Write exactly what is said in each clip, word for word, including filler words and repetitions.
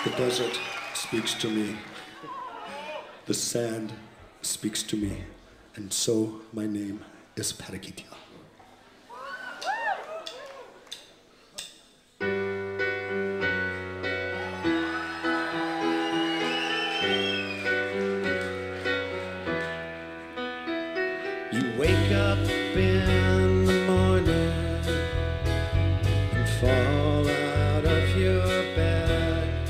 The desert speaks to me. The sand speaks to me. And so my name is Parakitia. You wake up in the morning and fall out of your bed.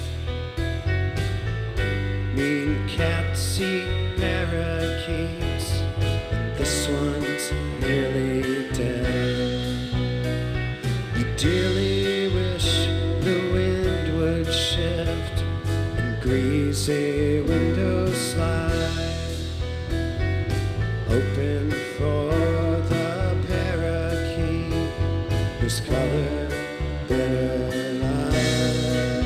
Mean cats eat parakeets, and this one's nearly dead. You dearly wish the wind would shift and greasy windows slide open for the parakeet whose color bitter light.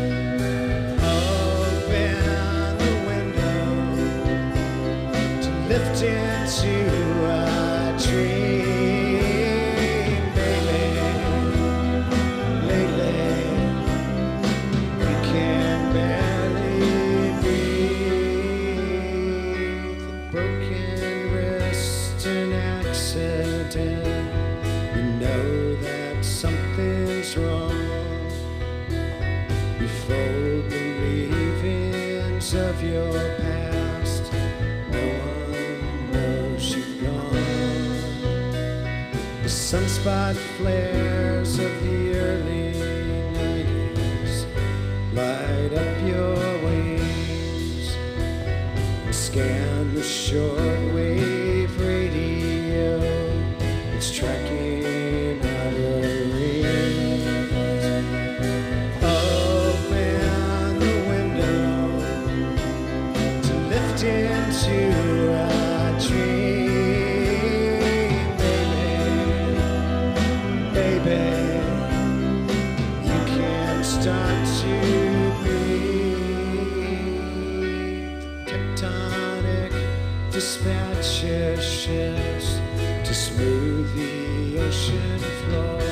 Open the window to lift into a dream, baby. Lately, you can barely breathe. Broken an accident, you know that something's wrong. You fold the leavings of your past, no one knows you've gone. The sunspot flares of the early nineties light up your wings and scan the shortwave radio. It's tracking our rings. Open the window to lift into a dream, baby, baby. You can start to breathe. Tectonic dispatches shifts to smooth the ocean floor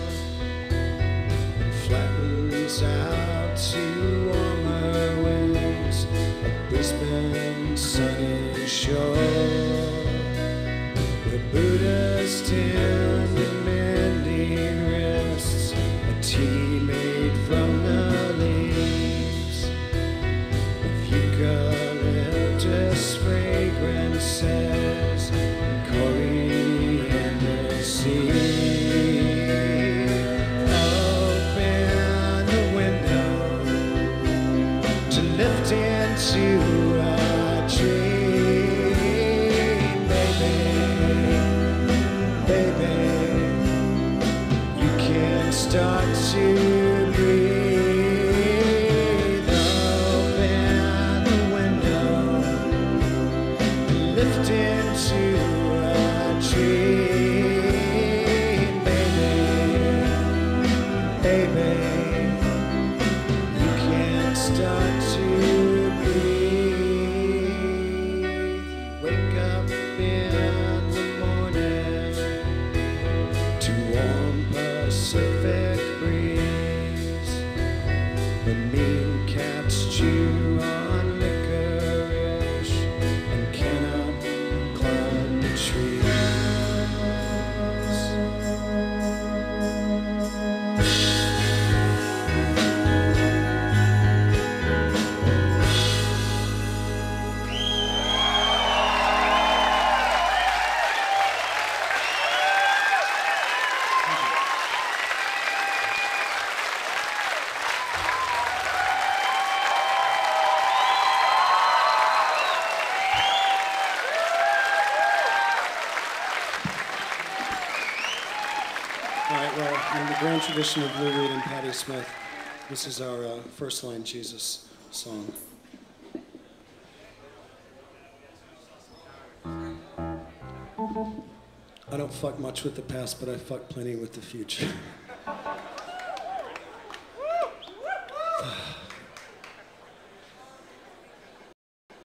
and flattens out to warmer winds of Brisbane sunny shore, where Buddha's tend and mending wrists, a tea made from the leaves of eucalyptus fragrances and coriander seed. Open the window to lift into a dream, baby, baby. You can start to breathe. Open the window, lift into a dream, baby, baby. You can start to breathe. Wake up in the morning to warm Pacific breeze. The mean cats chew on licorice and cannot climb the trees. All right, well, in the grand tradition of Lou Reed and Patti Smith, this is our uh, first line Jesus song. I don't fuck much with the past, but I fuck plenty with the future.